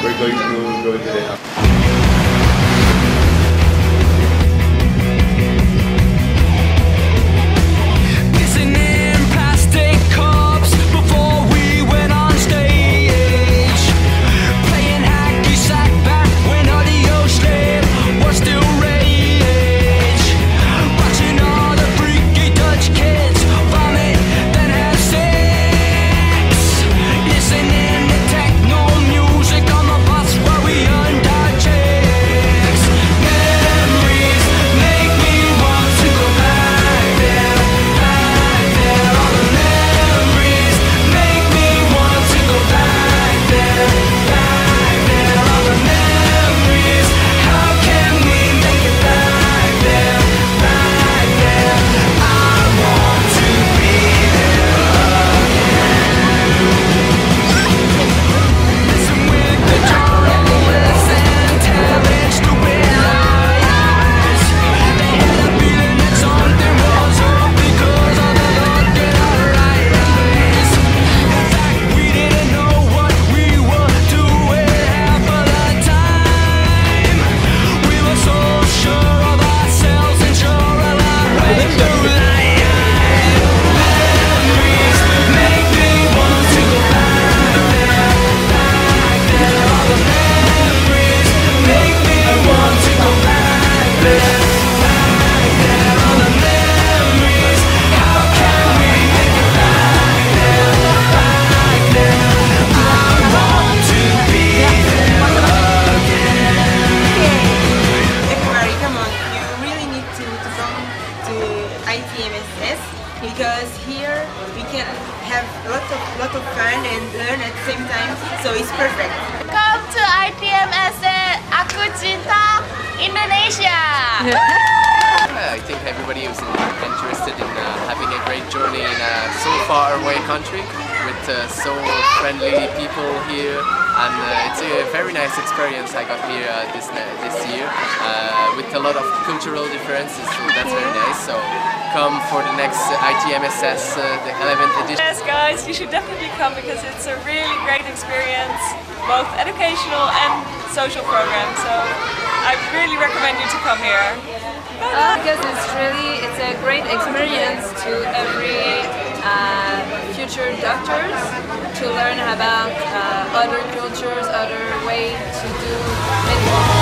we're going to go to the ITMSS, because here we can have lot of fun and learn at the same time, so it's perfect. Come to ITMSS, aku cinta Indonesia! I think everybody is interested in having a great journey in a so far away country with so friendly people here, and it's a very nice experience I got here this year with a lot of cultural differences, so that's very nice. So come for the next ITMSS, the 11th edition. Yes guys, you should definitely come because it's a really great experience, both educational and social program, so I really recommend you to come here. Because it's a great experience to every future doctors to learn about other cultures, other way to do medical